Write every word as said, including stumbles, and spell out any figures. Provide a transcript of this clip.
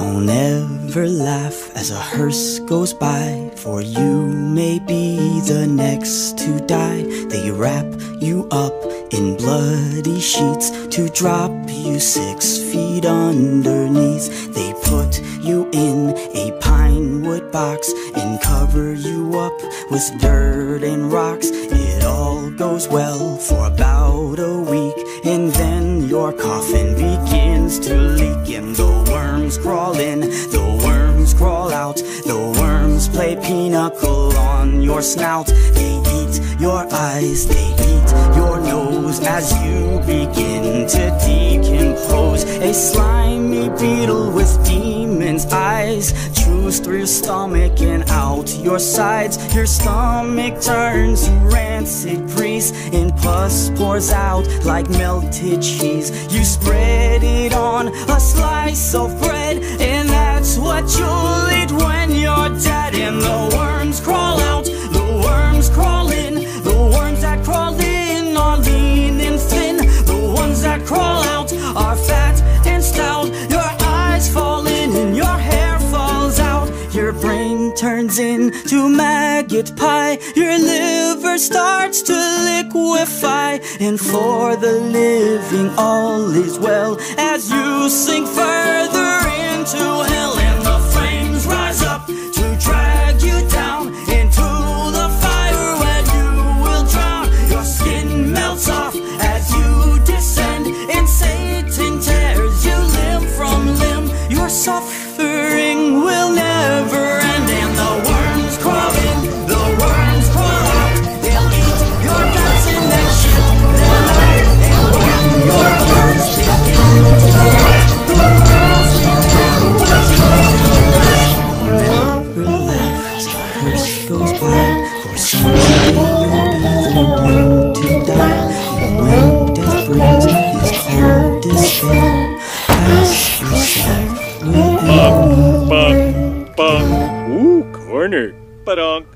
Don't ever laugh as a hearse goes by, for you may be the next to die. They wrap you up in bloody sheets to drop you six feet underneath. They put you in a pine wood box and cover you up with dirt and rocks. It all goes well for about a week, and then your coffin begins to leak, and the worms crawl in, the worms crawl out, the worms play pinochle on your snout. They eat your eyes, they eat your nose as you begin to decompose. A slimy beetle with demon's eyes chews through your stomach and out your sides. Your stomach turns to rancid grease, and pus pours out like melted cheese. You spread it on a slice of bread, and that's what you'll eat when you're dead. And the worms crawl out, the worms crawl in, the worms that crawl in are lean and thin, the ones that crawl out are fat and stout. Your eyes fall in and your hair falls out, your brain turns into maggot pie, your liver starts to liquefy, and for the living all is well as you sink further into hell. And the flames rise up to drag you down into the fire where you will drown. Your skin melts off as you descend, and Satan tears you limb from limb. Your suffering will never end, and the worms crawl in, the worms crawl out. They'll eat your guts and then shit them out, and when your worms begin to rot, the worms begin to rot. Never laugh as the hearse goes by, for someday you'll be the one to die. And when death brings his cold despair, ask yourself, will anyone Bunk, bunk, ooh, corner, ba-dunk.